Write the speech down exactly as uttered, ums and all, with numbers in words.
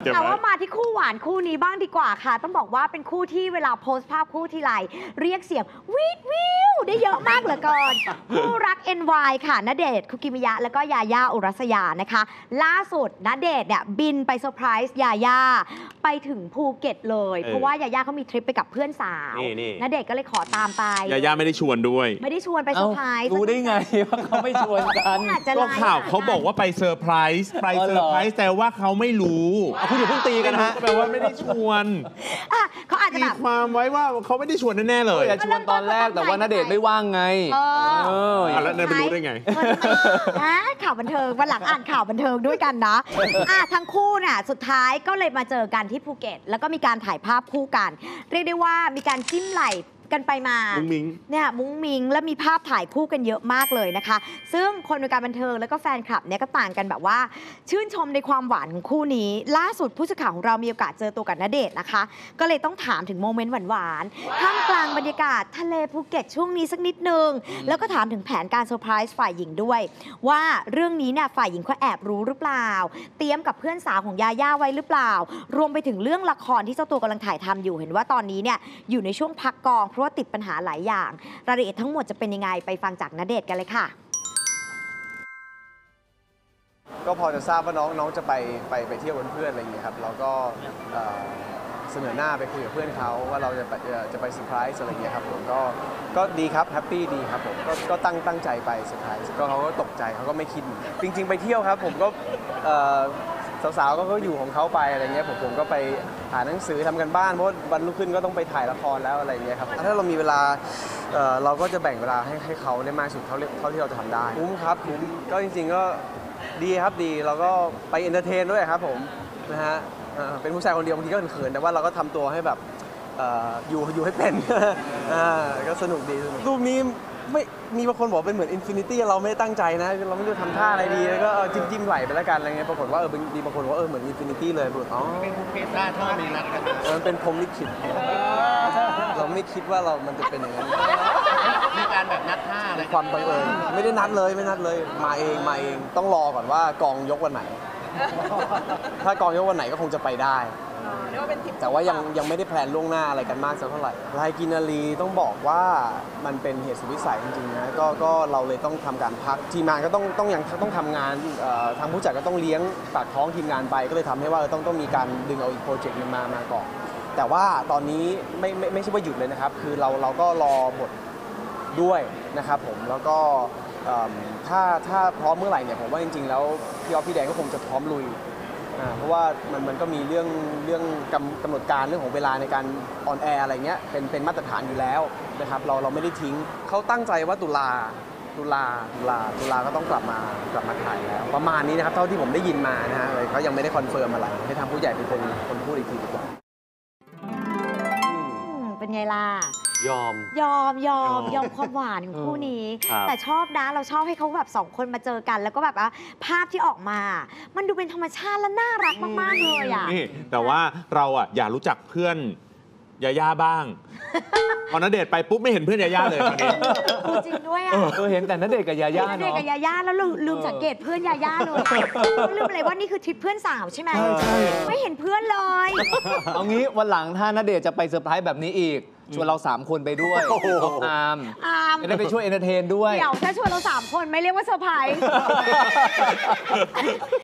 แต่ว่ามาที่คู่หวานคู่นี้บ้างดีกว่าค่ะต้องบอกว่าเป็นคู่ที่เวลาโพสต์ภาพคู่ทีไรเรียกเสียงวีดวิวได้เยอะมากเหลือเกินคู่รัก เอ็น วาย ค่ะณเดชน์คุกิมิยะแล้วก็ยาย่าอุรัสยานะคะล่าสุดณเดชน์เนี่ยบินไปเซอร์ไพรส์ยาย่าไปถึงภูเก็ตเลยเพราะว่ายาย่าเขามีทริปไปกับเพื่อนสาวณเดชน์ก็เลยขอตามไปยาย่าไม่ได้ชวนด้วยไม่ได้ชวนไปเซอร์ไพรส์รู้ได้ไงว่าเขาไม่ชวนกันก็ข่าวเขาบอกว่าไปเซอร์ไพรส์ไปเซอร์ไพรส์แต่ว่าเขาไม่รู้คุณอย่าเพิ่งตีกันฮะแปลว่าไม่ได้ชวนเขาอาจจะแบบความไว้ว่าเขาไม่ได้ชวนแน่ๆเลยชวนตอนแรกแต่ว่าณเดชน์ไม่ว่างไงเออแล้วนายไปรู้ได้ไงข่าวบันเทิงวันหลังอ่านข่าวบันเทิงด้วยกันนะทั้งคู่น่ะสุดท้ายก็เลยมาเจอกันที่ภูเก็ตแล้วก็มีการถ่ายภาพคู่กันเรียกได้ว่ามีการจิ้มไหล่กันไปมาเนี่ยมุ้งมิงและมีภาพถ่ายคู่กันเยอะมากเลยนะคะซึ่งคนในการบันเทิงแล้วก็แฟนคลับเนี่ยก็ต่างกันแบบว่าชื่นชมในความหวานของคู่นี้ล่าสุดผู้สื่อข่าวของเรามีโอกาสเจอตัวกับณเดชน์นะคะก็เลยต้องถามถึงโมเมนต์หวานๆท่ามกลางบรรยากาศทะเลภูเก็ตช่วงนี้สักนิดนึงแล้วก็ถามถึงแผนการเซอร์ไพรส์ฝ่ายหญิงด้วยว่าเรื่องนี้เนี่ยฝ่ายหญิงเขาแอบรู้หรือเปล่าเตรียมกับเพื่อนสาวของยาย่าไว้หรือเปล่ารวมไปถึงเรื่องละครที่เจ้าตัวกำลังถ่ายทำอยู่เห็นว่าตอนนี้เนี่ยอยู่ในช่วงพักกองเพราะว่าติดปัญหาหลายอย่างรายละเอียดทั้งหมดจะเป็นยังไงไปฟังจากณเดชน์กันเลยค่ะก็พอจะทราบว่าน้องน้องจะไปไปไปเที่ยวกับเพื่อนอะไรอย่างเงี้ยครับเราก็เสนอหน้าไปคุยกับเพื่อนเขาว่าเราจะจะไปเซอร์ไพรส์อะไรอย่างเงี้ยครับผมก็ก็ดีครับแฮปปี้ดีครับผมก็ก็ตั้งตั้งใจไปเซอร์ไพรส์ก็เขาก็ตกใจเขาก็ไม่คิดจริงๆไปเที่ยวครับผมก็สาวๆก็อยู่ของเขาไปอะไรเงี้ยผมผมก็ไปอ่านหนังสือทำกันบ้านเพราะวันรุ่งขึ้นก็ต้องไปถ่ายละครแล้วอะไรเงี้ยครับถ้าเรามีเวลาเราก็จะแบ่งเวลาให้ให้เขาได้มากสุดเท่าเท่าที่เราจะทำได้คุ้มครับคุ้มก็จริงๆก็ดีครับดีเราก็ไปเอนเตอร์เทนด้วยครับผมนะฮะเป็นผู้ชายคนเดียวบางทีก็เขินแต่ว่าเราก็ทำตัวให้แบบอยู่อยู่ให้เป็นก็สนุกดีรูปนี้ไม่มีบางคนบอกเป็นเหมือนอินฟินิตี้เราไม่ได้ตั้งใจนะเราไม่รู้ทำท่าอะไรดีแล้วก็จิ้มจิ้มไหลไปแล้วกันอะไรเงี้ยปรากฏว่าเออดีบางคนว่าเออเหมือนอินฟินิตี้เลยอ๋อเป็นเพศได้ถ้ามีนัดกันมันเป็นพรหมลิขิตเราไม่คิดว่าเรามันจะเป็นอย่างนั้นมีการแบบนัดท่าอะไรความบังเอิญไม่ได้นัดเลยไม่นัดเลยมาเองมาเองต้องรอก่อนว่ากองยกวันไหนถ้ากองยกวันไหนก็คงจะไปได้แต่ว่ายังยังไม่ได้แพลนล่วงหน้าอะไรกันมากสักเท่าไหร่รายกินารีต้องบอกว่ามันเป็นเหตุสุดวิสัยจริงๆนะก็ก็เราเลยต้องทำการพักทีมงานก็ต้องต้องยังต้องทำงานทางผู้จัดก็ต้องเลี้ยงปากท้องทีมงานไปก็เลยทำให้ว่าต้องต้องมีการดึงเอาอีกโปรเจกต์นึงมามาก่อนแต่ว่าตอนนี้ไม่ไม่ไม่ใช่ว่าหยุดเลยนะครับคือเราเราก็รอบทด้วยนะครับผมแล้วก็ถ้าถ้าพร้อมเมื่อไหร่เนี่ยผมว่าจริงๆแล้วพี่ออฟพี่แดงก็คงจะพร้อมลุยเพราะว่ามันมันก็มีเรื่องเรื่องกำกำหนดการเรื่องของเวลาในการออนแอร์อะไรเงี้ยเป็นเป็นมาตรฐานอยู่แล้วนะครับเราเราไม่ได้ทิ้งเขาตั้งใจว่าตุลาตุลาตุลาตุลาก็ต้องกลับมากลับมาถ่ายแล้วประมาณนี้นะครับเท่าที่ผมได้ยินมานะฮะเขายังไม่ได้คอนเฟิร์มอะไรให้ทางผู้ใหญ่เป็นคนคนพูดอีกทีดีกว่าเป็นไงล่ะยอมยอมยอมยอมความหวานของคู่นี้แต่ชอบนะเราชอบให้เขาแบบสองคนมาเจอกันแล้วก็แบบว่าภาพที่ออกมามันดูเป็นธรรมชาติและน่ารักมากๆเลยอ่ะนี่แต่ว่าเราอ่ะอยากรู้จักเพื่อนยาย่าบ้างพอณเดชน์ไปปุ๊บไม่เห็นเพื่อนยาย่าเลยตอนนี้จริงด้วยอ่ะเออเห็นแต่ณเดชน์กับยาย่าณเดชน์กับยาย่าแล้วลืมสังเกตเพื่อนยาย่าเลยลืมอะไรว่านี่คือทริปเพื่อนสาวใช่ไหมไม่เห็นเพื่อนเลยเอางี้วันหลังถ้าณเดชน์จะไปเซอร์ไพรส์แบบนี้อีกชวนเราสามคนไปด้วยอามจะได้ไปช่วยเอนเตอร์เทนด้วยเดี๋ยวถ้าชวนเราสามคนไม่เรียกว่าเซอร์ไพรส์